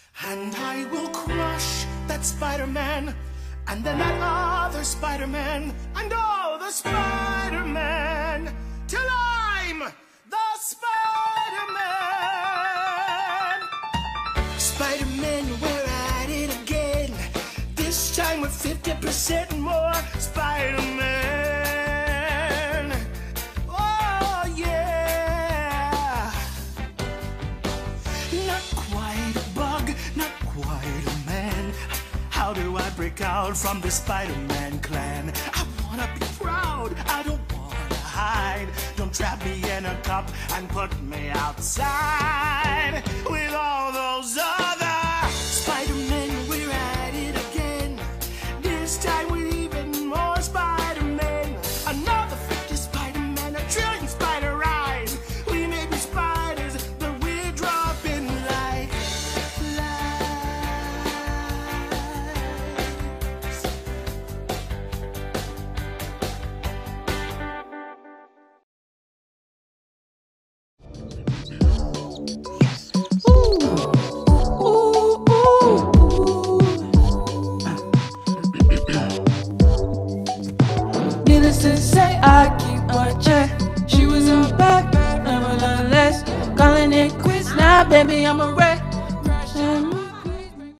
And I will crush that Spider-Man, and then that other Spider-Man, and all the Spider-Man, till I'm the Spider-Man. Spider-Man, we're at it again. This time with 50% more Spider-Man. Oh yeah. Not quite a bug, not quite a man. How do I break out from the Spider-Man clan? I wanna be proud, I don't wanna hide. Don't trap me in a cup and put me outside with all those other Spider-Men. We're at it again. This time with even more Spider-Men. Another 50 Spider-Man, a trillion spider eyes. We may be spiders, but we're dropping like Needless to say, I keep my check. She was a bad, nevertheless. Calling it quits now, baby, I'm a wreck.